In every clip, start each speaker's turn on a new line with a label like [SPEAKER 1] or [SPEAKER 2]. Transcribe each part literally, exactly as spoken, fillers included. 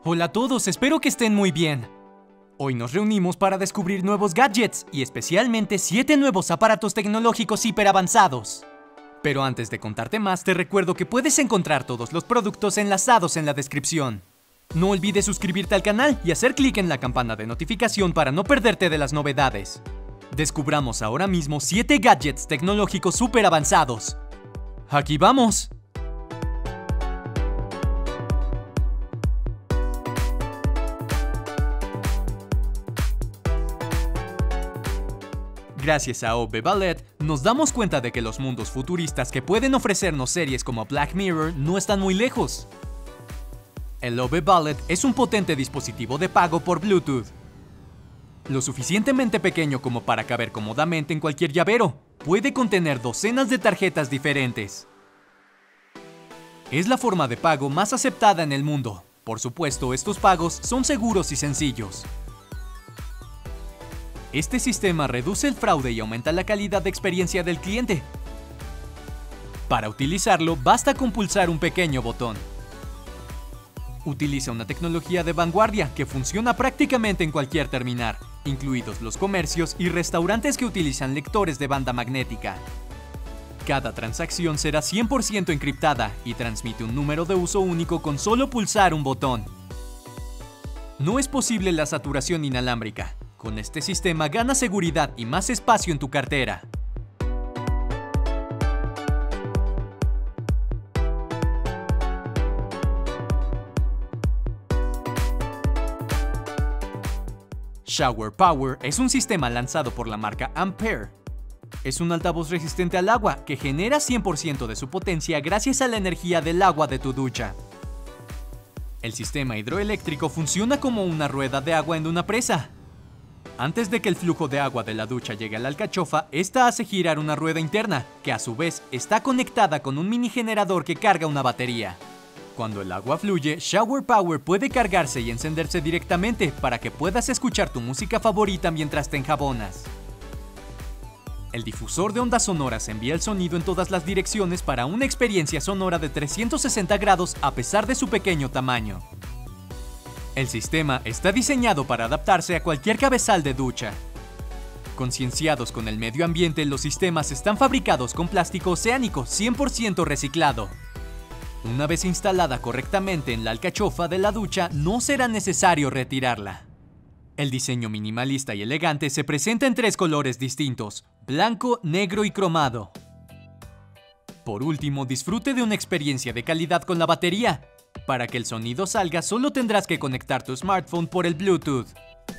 [SPEAKER 1] Hola a todos, espero que estén muy bien. Hoy nos reunimos para descubrir nuevos gadgets y especialmente siete nuevos aparatos tecnológicos hiperavanzados. Pero antes de contarte más, te recuerdo que puedes encontrar todos los productos enlazados en la descripción. No olvides suscribirte al canal y hacer clic en la campana de notificación para no perderte de las novedades. Descubramos ahora mismo siete gadgets tecnológicos súper avanzados. ¡Aquí vamos! Gracias a O B Ballet, nos damos cuenta de que los mundos futuristas que pueden ofrecernos series como Black Mirror no están muy lejos. El O B Ballet es un potente dispositivo de pago por Bluetooth. Lo suficientemente pequeño como para caber cómodamente en cualquier llavero, puede contener docenas de tarjetas diferentes. Es la forma de pago más aceptada en el mundo. Por supuesto, estos pagos son seguros y sencillos. Este sistema reduce el fraude y aumenta la calidad de experiencia del cliente. Para utilizarlo, basta con pulsar un pequeño botón. Utiliza una tecnología de vanguardia que funciona prácticamente en cualquier terminal, incluidos los comercios y restaurantes que utilizan lectores de banda magnética. Cada transacción será cien por ciento encriptada y transmite un número de uso único con solo pulsar un botón. No es posible la saturación inalámbrica. Con este sistema ganas seguridad y más espacio en tu cartera. Shower Power es un sistema lanzado por la marca Ampere. Es un altavoz resistente al agua que genera cien por ciento de su potencia gracias a la energía del agua de tu ducha. El sistema hidroeléctrico funciona como una rueda de agua en una presa. Antes de que el flujo de agua de la ducha llegue a la alcachofa, esta hace girar una rueda interna, que a su vez está conectada con un mini generador que carga una batería. Cuando el agua fluye, Shower Power puede cargarse y encenderse directamente para que puedas escuchar tu música favorita mientras te enjabonas. El difusor de ondas sonoras envía el sonido en todas las direcciones para una experiencia sonora de trescientos sesenta grados a pesar de su pequeño tamaño. El sistema está diseñado para adaptarse a cualquier cabezal de ducha. Concienciados con el medio ambiente, los sistemas están fabricados con plástico oceánico cien por ciento reciclado. Una vez instalada correctamente en la alcachofa de la ducha, no será necesario retirarla. El diseño minimalista y elegante se presenta en tres colores distintos: blanco, negro y cromado. Por último, disfrute de una experiencia de calidad con la batería. Para que el sonido salga, solo tendrás que conectar tu smartphone por el Bluetooth.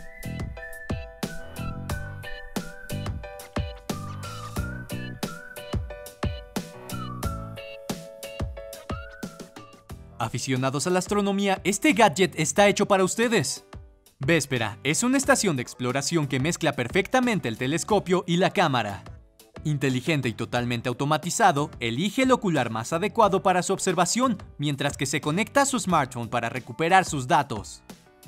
[SPEAKER 1] Aficionados a la astronomía, este gadget está hecho para ustedes. Véspera es una estación de exploración que mezcla perfectamente el telescopio y la cámara. Inteligente y totalmente automatizado, elige el ocular más adecuado para su observación, mientras que se conecta a su smartphone para recuperar sus datos.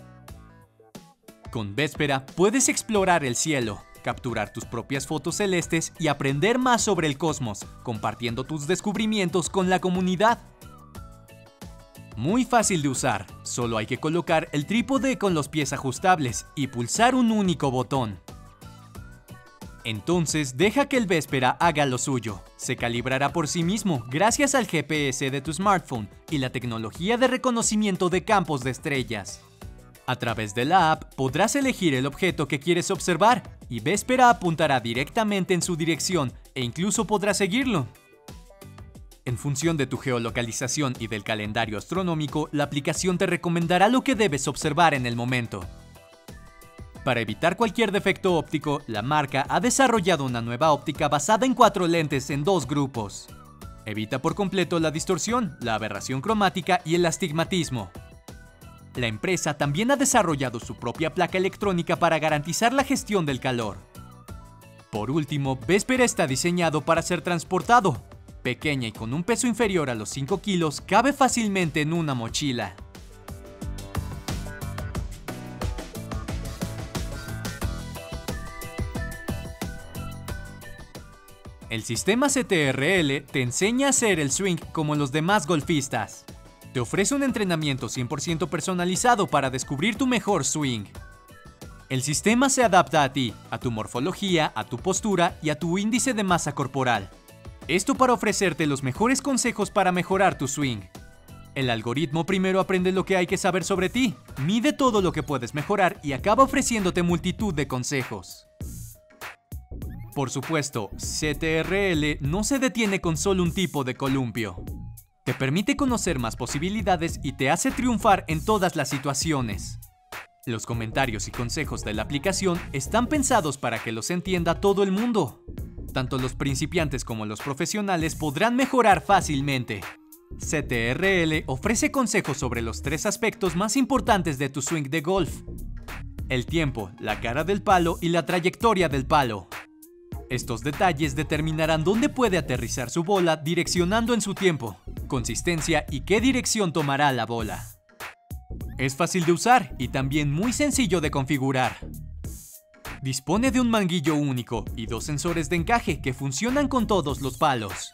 [SPEAKER 1] Con Véspera puedes explorar el cielo, capturar tus propias fotos celestes y aprender más sobre el cosmos, compartiendo tus descubrimientos con la comunidad. Muy fácil de usar, solo hay que colocar el trípode con los pies ajustables y pulsar un único botón. Entonces, deja que el Véspera haga lo suyo. Se calibrará por sí mismo gracias al G P S de tu smartphone y la tecnología de reconocimiento de campos de estrellas. A través de la app podrás elegir el objeto que quieres observar y Véspera apuntará directamente en su dirección e incluso podrás seguirlo. En función de tu geolocalización y del calendario astronómico, la aplicación te recomendará lo que debes observar en el momento. Para evitar cualquier defecto óptico, la marca ha desarrollado una nueva óptica basada en cuatro lentes en dos grupos. Evita por completo la distorsión, la aberración cromática y el astigmatismo. La empresa también ha desarrollado su propia placa electrónica para garantizar la gestión del calor. Por último, Véspera está diseñado para ser transportado. Pequeña y con un peso inferior a los cinco kilos, cabe fácilmente en una mochila. El sistema C T R L te enseña a hacer el swing como los demás golfistas. Te ofrece un entrenamiento cien por ciento personalizado para descubrir tu mejor swing. El sistema se adapta a ti, a tu morfología, a tu postura y a tu índice de masa corporal. Esto para ofrecerte los mejores consejos para mejorar tu swing. El algoritmo primero aprende lo que hay que saber sobre ti, mide todo lo que puedes mejorar y acaba ofreciéndote multitud de consejos. Por supuesto, C T R L no se detiene con solo un tipo de columpio. Te permite conocer más posibilidades y te hace triunfar en todas las situaciones. Los comentarios y consejos de la aplicación están pensados para que los entienda todo el mundo. Tanto los principiantes como los profesionales podrán mejorar fácilmente. C T R L ofrece consejos sobre los tres aspectos más importantes de tu swing de golf: el tiempo, la cara del palo y la trayectoria del palo. Estos detalles determinarán dónde puede aterrizar su bola direccionando en su tiempo, consistencia y qué dirección tomará la bola. Es fácil de usar y también muy sencillo de configurar. Dispone de un manguillo único y dos sensores de encaje que funcionan con todos los palos.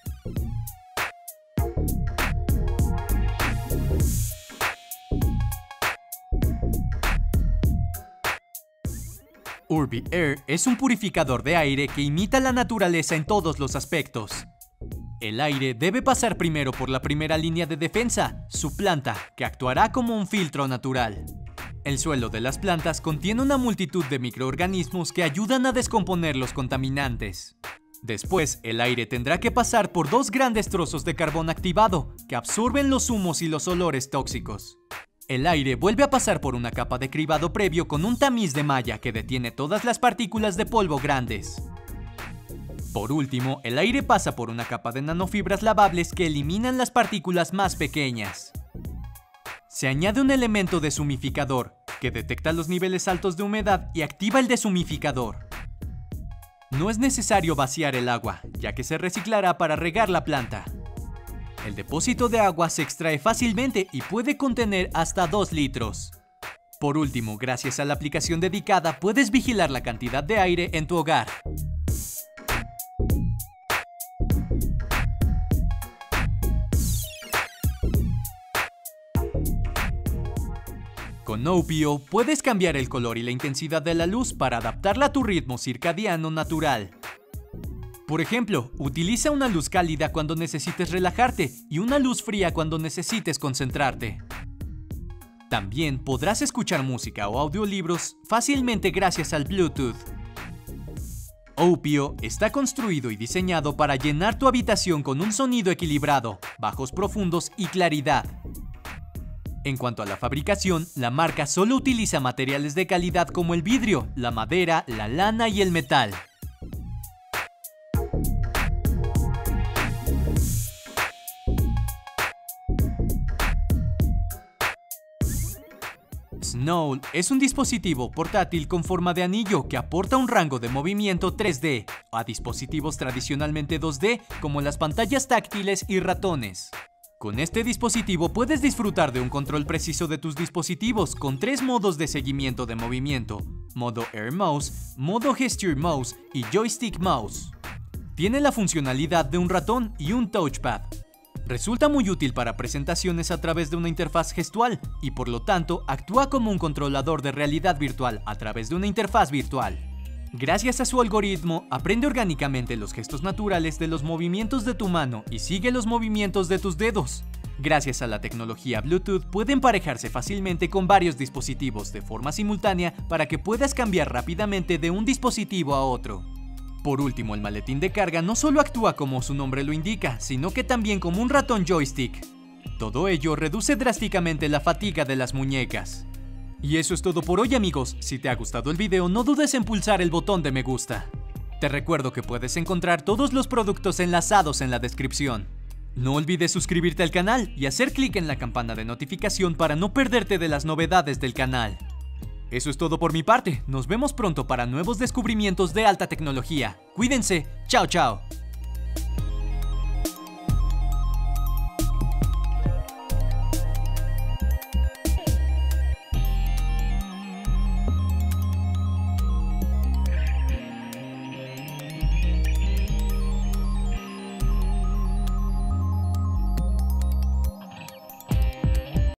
[SPEAKER 1] Urbi Air es un purificador de aire que imita la naturaleza en todos los aspectos. El aire debe pasar primero por la primera línea de defensa, su planta, que actuará como un filtro natural. El suelo de las plantas contiene una multitud de microorganismos que ayudan a descomponer los contaminantes. Después, el aire tendrá que pasar por dos grandes trozos de carbón activado, que absorben los humos y los olores tóxicos. El aire vuelve a pasar por una capa de cribado previo con un tamiz de malla que detiene todas las partículas de polvo grandes. Por último, el aire pasa por una capa de nanofibras lavables que eliminan las partículas más pequeñas. Se añade un elemento deshumificador, que detecta los niveles altos de humedad y activa el deshumificador. No es necesario vaciar el agua, ya que se reciclará para regar la planta. El depósito de agua se extrae fácilmente y puede contener hasta dos litros. Por último, gracias a la aplicación dedicada, puedes vigilar la cantidad de aire en tu hogar. Con Opio puedes cambiar el color y la intensidad de la luz para adaptarla a tu ritmo circadiano natural. Por ejemplo, utiliza una luz cálida cuando necesites relajarte y una luz fría cuando necesites concentrarte. También podrás escuchar música o audiolibros fácilmente gracias al Bluetooth. Opio está construido y diseñado para llenar tu habitación con un sonido equilibrado, bajos profundos y claridad. En cuanto a la fabricación, la marca solo utiliza materiales de calidad como el vidrio, la madera, la lana y el metal. Snow es un dispositivo portátil con forma de anillo que aporta un rango de movimiento tres D a dispositivos tradicionalmente dos D como las pantallas táctiles y ratones. Con este dispositivo puedes disfrutar de un control preciso de tus dispositivos con tres modos de seguimiento de movimiento: modo Air Mouse, modo Gesture Mouse y Joystick Mouse. Tiene la funcionalidad de un ratón y un touchpad. Resulta muy útil para presentaciones a través de una interfaz gestual y por lo tanto actúa como un controlador de realidad virtual a través de una interfaz virtual. Gracias a su algoritmo, aprende orgánicamente los gestos naturales de los movimientos de tu mano y sigue los movimientos de tus dedos. Gracias a la tecnología Bluetooth puede emparejarse fácilmente con varios dispositivos de forma simultánea para que puedas cambiar rápidamente de un dispositivo a otro. Por último, el maletín de carga no solo actúa como su nombre lo indica, sino que también como un ratón joystick. Todo ello reduce drásticamente la fatiga de las muñecas. Y eso es todo por hoy, amigos. Si te ha gustado el video, no dudes en pulsar el botón de me gusta. Te recuerdo que puedes encontrar todos los productos enlazados en la descripción. No olvides suscribirte al canal y hacer clic en la campana de notificación para no perderte de las novedades del canal. Eso es todo por mi parte. Nos vemos pronto para nuevos descubrimientos de alta tecnología. Cuídense. Chao, chao.